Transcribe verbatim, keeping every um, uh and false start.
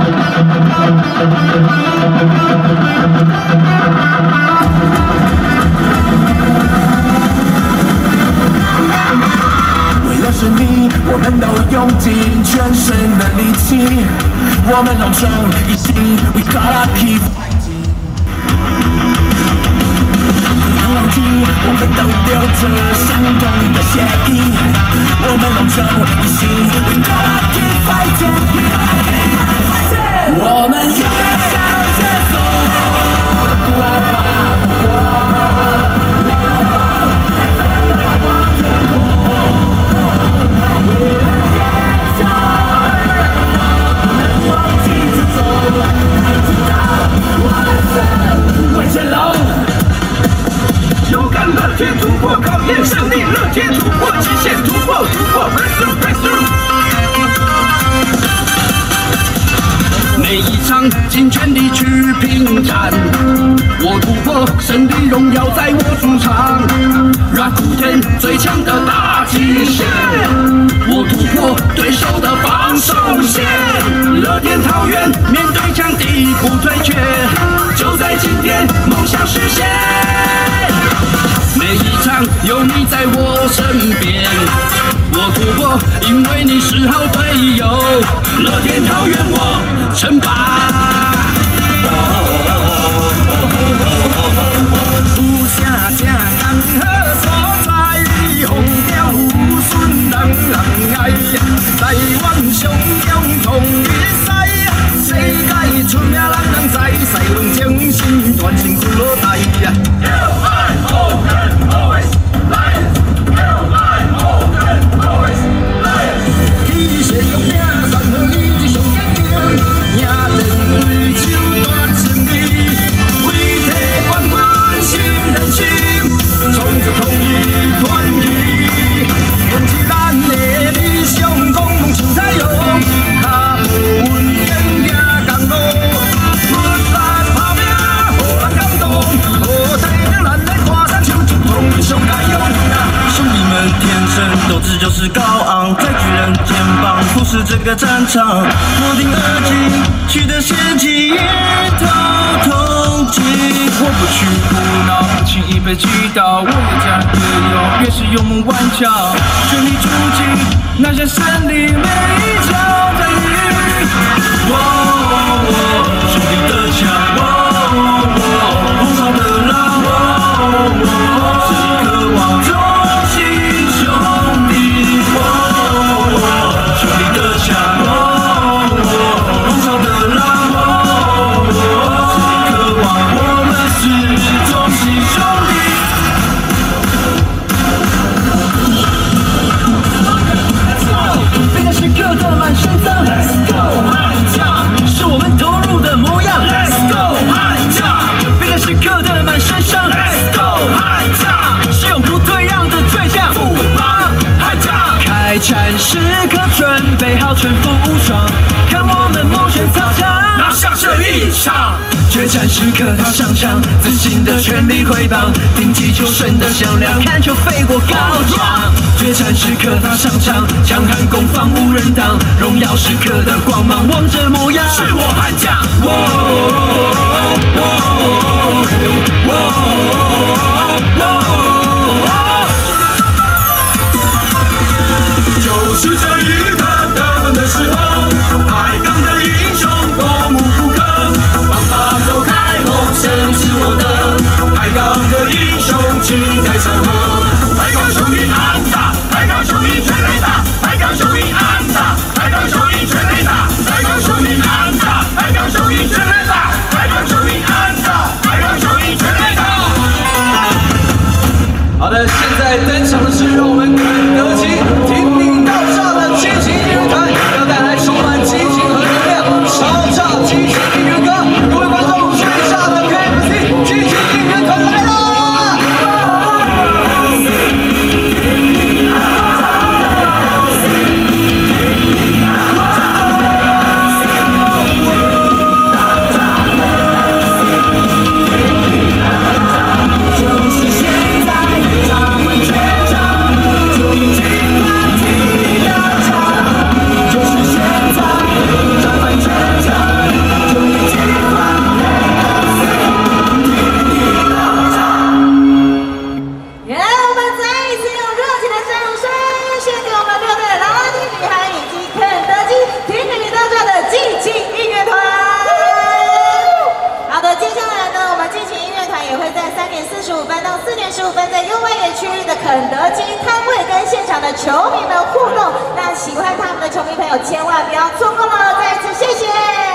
是你，我们都用尽全身的力气，我们隆重一心 ，We gotta keep fighting。不忘记，我们都流着相同的血液，我们隆重一心 ，We gotta keep fighting。我们要向前走，不害怕。 勇敢乐天突破考验，胜利乐天突破极限，突破突破 ，breakthrough breakthrough。每一场尽全力去拼战，我突破胜利荣耀在我主场，让古天最强的大极限，我突破对手的防守线，乐天桃园面对强敌不退却，就在今天梦想实现。 每一场有你在我身边，我突破，因为你是好队友。乐天桃园我称霸。有啥正人好所在，风调雨顺人人爱，台湾上强同比赛，世界出名人人知，赛论精神传承出落台。 斗志就是高昂，在巨人肩膀俯视这个战场，破顶而进，取得先机，一头痛击。我不去胡闹，不轻易被击倒，我越战越勇，越是勇猛顽强，全力出击，拿下胜利每一场战役。兄弟的枪，红烧的狼，是渴望中。 是我们投入的模样。Let's go， 冰冷时刻的满身伤。Let's go， 是永不退让的倔强。富邦悍将，开战时刻准备好全副武装，看我们梦选操场，拿下这一场。决战时刻他上场，自信的全力挥棒，顶击球声的响亮，看球飞过高墙。决战时刻他上场，强悍攻防无人挡，荣耀时刻的光芒，王者模样是我悍将。哦哦哦哦哦，就是这一刻得分的时候，抬杠的英雄多么不可，棒棒走开后胜是我的，抬杠的英雄情在身后，抬杠兄弟安打，抬杠兄弟全垒打，抬杠兄弟安打，抬杠兄弟全垒打，抬杠兄弟安打，抬杠兄弟全垒打，抬杠兄弟安打，抬杠兄弟全垒打。好的，现在登场的是我们肯德基挺顶到炸的激情音乐团，要带来充满激情和能量，超炸激情音乐歌，各位观众，最炸的 K F C 激情音乐团来啦！就是现在，炸十五分到四点十五分，在右外野区域的肯德基摊位跟现场的球迷们互动。那喜欢他们的球迷朋友千万不要错过了，再一次谢谢。